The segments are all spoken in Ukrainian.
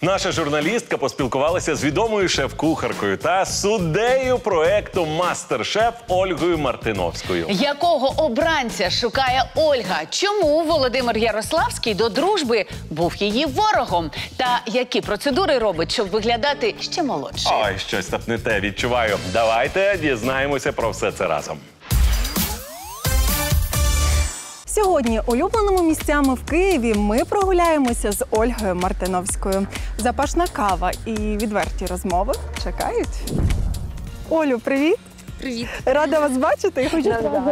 Наша журналістка поспілкувалася з відомою шеф-кухаркою та суддею проекту «Мастер-шеф» Ольгою Мартиновською. Якого обранця шукає Ольга? Чому Володимир Ярославський до дружби був її ворогом? Та які процедури робить, щоб виглядати ще молодше? Ой, щось там не те відчуваю. Давайте дізнаємося про все це разом. Сьогодні улюбленими місцями в Києві ми прогуляємося з Ольгою Мартиновською. Запашна кава і відверті розмови чекають. Олю, привіт! Привіт. Рада вас бачити і хочу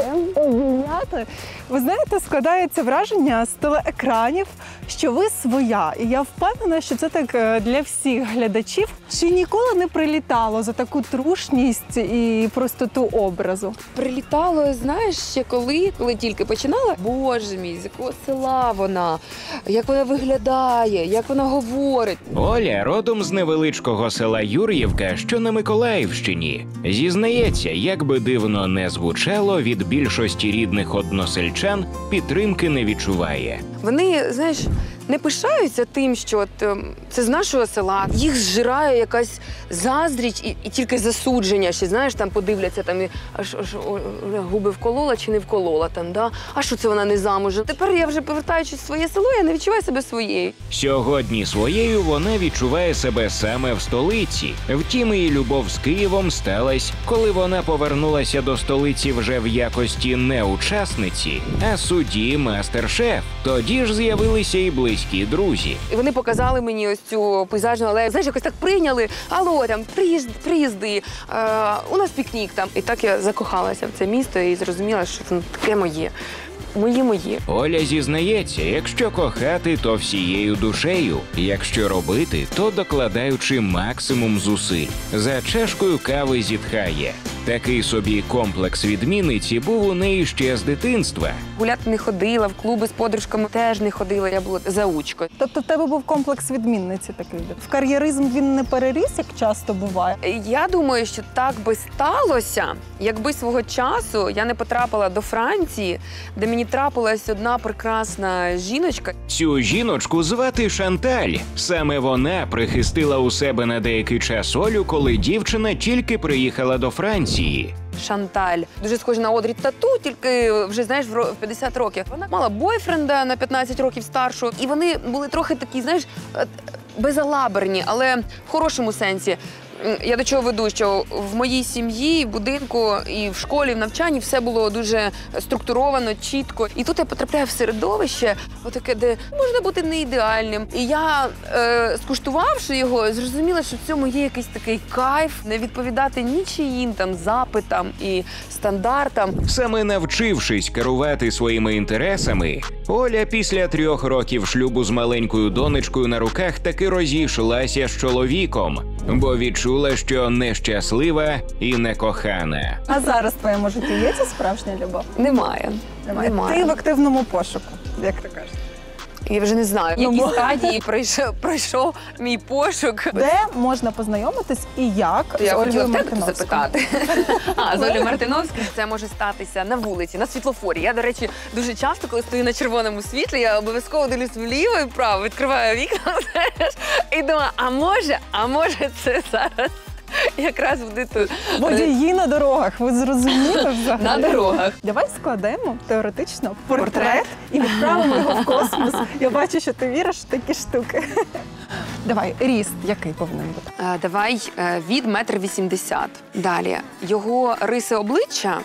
обійняти. Ви знаєте, складається враження з телеекранів, що ви своя. І я впевнена, що це так для всіх глядачів. Чи ніколи не прилітало за таку трушність і простоту образу? Прилітало, знаєш, ще коли тільки починала. Боже мій, з якого села вона, як вона виглядає, як вона говорить. Оля родом з невеличкого села Юр'ївка, що на Миколаївщині. Зізнається, як би дивно не звучало, від більшості рідних односельчан підтримки не відчуває. Вони, знаєш, не пишаються тим, що це з нашого села. Їх зжирає якась заздріч і тільки засудження, що, знаєш, там подивляться, там, аж губи вколола чи не вколола, там, да? А що це вона не замужем? Тепер я вже, повертаючись в своє село, я не відчуваю себе своєю. Сьогодні своєю вона відчуває себе саме в столиці. Втім, її любов з Києвом сталась, коли вона повернулася до столиці вже в якості не учасниці, а судді «Мастер-шеф». Тоді ж з'явилися і близькі друзі. І вони показали мені ось цю пейзажну алею. Знаєш, якось так прийняли. Алло, там, приїзди, у нас пікнік там. І так я закохалася в це місто і зрозуміла, що воно таке моє. Моє. Оля зізнається, якщо кохати, то всією душею. Якщо робити, то докладаючи максимум зусиль. За чашкою кави зітхає. Такий собі комплекс відмінниці був у неї ще з дитинства. Гуляти не ходила, в клуби з подружками теж не ходила, я була заучкою. Тобто в тебе був комплекс відмінниці такий? В кар'єризм він не переріс, як часто буває? Я думаю, що так би сталося, якби свого часу я не потрапила до Франції, де мені трапилась одна прекрасна жіночка. Цю жіночку звати Шанталь. Саме вона прихистила у себе на деякий час Олю, коли дівчина тільки приїхала до Франції. Шанталь. Дуже схожа на Одрі Тату, тільки вже, знаєш, в 50 років. Вона мала бойфренда на 15 років старшого, і вони були трохи такі, знаєш, безалаберні, але в хорошому сенсі. Я до чого веду, що в моїй сім'ї, в будинку і в школі, в навчанні все було дуже структуровано, чітко. І тут я потрапляю в середовище, отаке, де можна бути не ідеальним. І я, скуштувавши його, зрозуміла, що в цьому є якийсь такий кайф, не відповідати нічиїм там запитам і стандартам. Саме навчившись керувати своїми інтересами, Оля після 3 років шлюбу з маленькою донечкою на руках таки розійшлася з чоловіком, бо відчула, що нещаслива і некохана. А зараз в твоєму житті є ця справжня любов? Немає. Ти в активному пошуку, як ти кажеш. Я вже не знаю, в якій стадії пройшов мій пошук. Де можна познайомитись і як Я з хотіла Ольгою в тебе Мартиновською? запитати. З Олею Мартиновською це може статися на вулиці, на світлофорі. Я, до речі, дуже часто, коли стою на червоному світлі, я обов'язково дивлюсь вліво і вправо, відкриваю вікна, знаєш, і думаю, а може це зараз якраз буде тут. Водії на дорогах, ви зрозуміли взагалі? На дорогах. Давай складемо теоретично портрет і відправимо його в космос. Я бачу, що ти віриш в такі штуки. Давай, ріст який повинен бути? Давай від 1,80 м. Далі. Його риси обличчя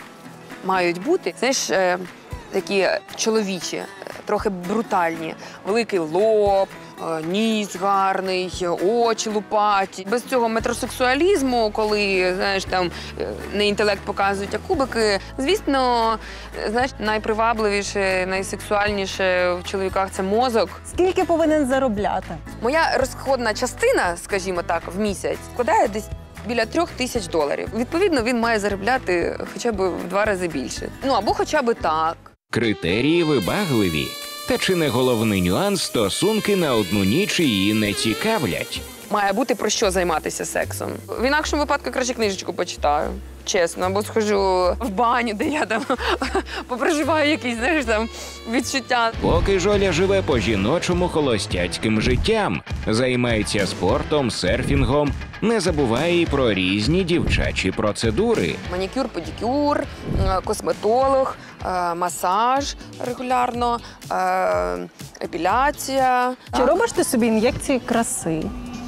мають бути, знаєш, такі чоловічі, трохи брутальні. Великий лоб, ніс гарний, очі лупаті. Без цього метросексуалізму, коли, знаєш, там не інтелект показують, а кубики. Звісно, знаєш, найпривабливіше, найсексуальніше в чоловіках – це мозок. Скільки повинен заробляти? Моя розходна частина, скажімо так, в місяць складає десь біля $3000. Відповідно, він має заробляти хоча б в 2 рази більше. Ну, або хоча б так. Критерії вибагливі. Та чи не головний нюанс, стосунки на одну ніч її не цікавлять? Має бути про що займатися сексом. В інакшому випадку краще книжечку почитаю. чесно, або схожу в баню, де я там попроживаю якісь, знаєш, там відчуття. Поки ж Оля живе по-жіночому холостяцьким життям, займається спортом, серфінгом, не забуває і про різні дівчачі процедури. Манікюр, педикюр, косметолог, масаж регулярно, епіляція. Чи робиш ти собі ін'єкції краси?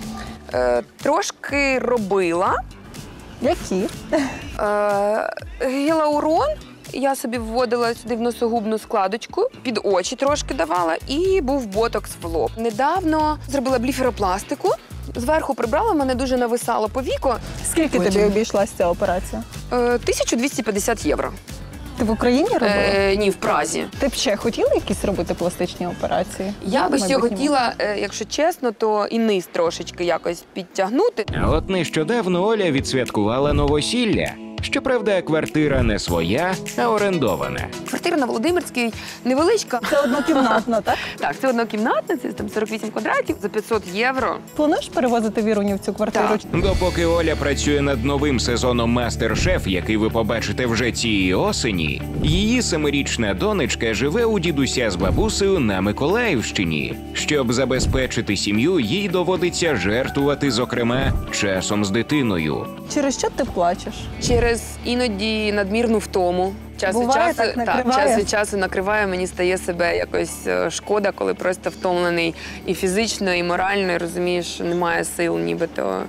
Трошки робила. Які? Гіалурон я собі вводила сюди в носогубну складочку, під очі трошки давала, і був ботокс в лоб. Недавно зробила блефаропластику, зверху прибрала, мене дуже нависало по віку. Скільки тобі обійшлася ця операція? 1250 євро. Ти в Україні робила? Ні, в Празі. Ти б ще хотіла якісь робити пластичні операції? Я би ще Майбутньому? хотіла, якщо чесно, то і низ трошечки якось підтягнути. А от нещодавно Оля відсвяткувала новосілля. Щоправда, квартира не своя, а орендована. Квартира на Володимирській невеличка. Це однокімнатна, так? Так, це однокімнатна, це там 48 квадратів за 500 євро. Плануєш перевозити Віруню в цю квартиру? Так. Допоки Оля працює над новим сезоном «Мастер-шеф», який ви побачите вже цієї осені, її 7-річна донечка живе у дідуся з бабусею на Миколаївщині. Щоб забезпечити сім'ю, їй доводиться жертвувати, зокрема, часом з дитиною. Через що ти плачеш? Через іноді надмірну втому. Час від Буває, часу, так накриває? час від часу накриває, мені стає себе якось шкода, коли просто втомлений і фізично, і морально, і розумієш, що немає сил нібито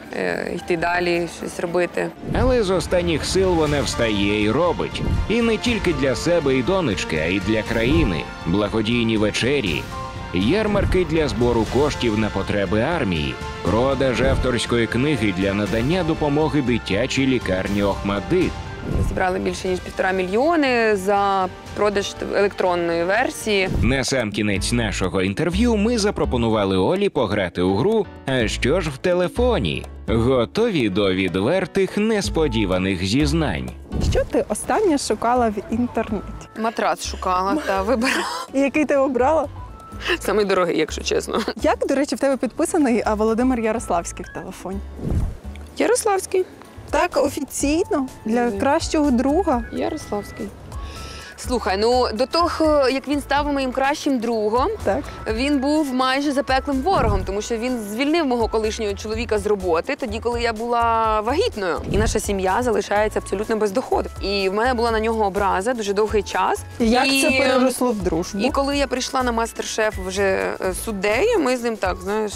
йти далі, щось робити. Але з останніх сил вона встає і робить. І не тільки для себе і донечки, а й для країни. Благодійні вечері, ярмарки для збору коштів на потреби армії, продаж авторської книги для надання допомоги дитячій лікарні «Охмаддит». Ми зібрали більше ніж 1,5 мільйони за продаж електронної версії. На сам кінець нашого інтерв'ю ми запропонували Олі пограти у гру «А що ж в телефоні?». Готові до відвертих несподіваних зізнань. Що ти останнє шукала в інтернеті? Матрас шукала та вибирала. І який ти обрала? Самий дорогий, якщо чесно. Як, до речі, в тебе підписаний Володимир Ярославський в телефоні? Ярославський. Так, офіційно? Для кращого друга? Ярославський. Слухай, ну до того, як він став моїм кращим другом, Так. він був майже запеклим ворогом, тому що він звільнив мого колишнього чоловіка з роботи тоді, коли я була вагітною. І наша сім'я залишається абсолютно без доходу. І в мене була на нього образа дуже довгий час. Як це переросло в дружбу? І коли я прийшла на мастер-шеф вже суддею, ми з ним так, знаєш,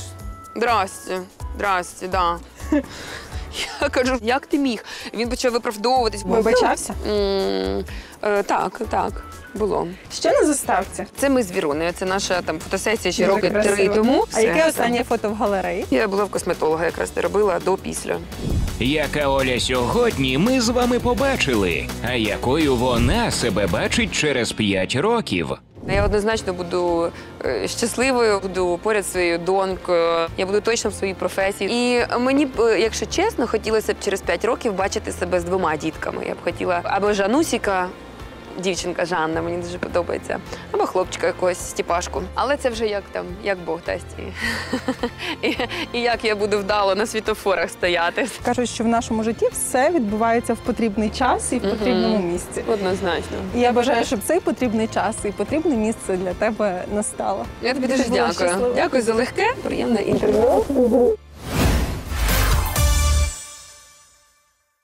здрасте, да. Я кажу, як ти міг? Він почав виправдовуватись. Вибачався? Так, було. Ще на заставці? Це ми з Вірунею, це наша там фотосесія ще Дуже роки 3 красиво. тому. А яке останнє фото в галереї? Я була в косметолога, якраз не робила до-після. Яка Оля сьогодні, ми з вами побачили. А якою вона себе бачить через 5 років. Я однозначно буду щасливою, буду поряд зі своєю донькою, я буду точно в своїй професії. І мені б, якщо чесно, хотілося б через 5 років бачити себе з 2 дітками. Я б хотіла або Жанусіка, дівчинка Жанна, мені дуже подобається, або хлопчика якогось Степашку. Але це вже як Бог дасть. І як я буду вдало на світофорах стояти. Кажуть, що в нашому житті все відбувається в потрібний час і в потрібному місці. Однозначно. І я бажаю, щоб цей потрібний час і потрібне місце для тебе настало. Я тобі Ти дуже була дякую. щаслива. Дякую за легке, приємне інтерв'ю.